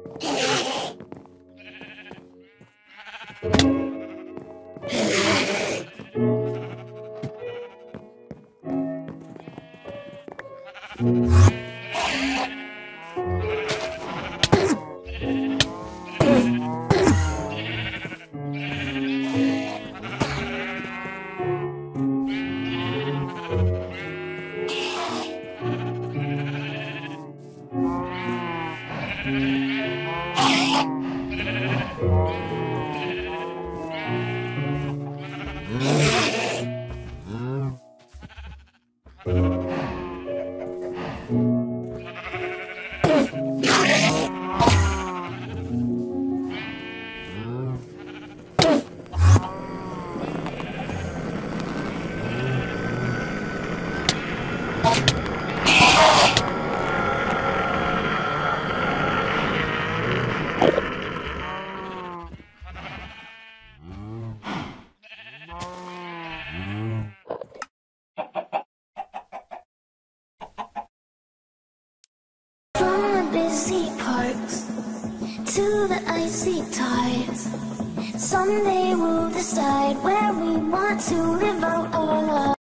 Busy parks to the icy tides. Someday we'll decide where we want to live out our lives.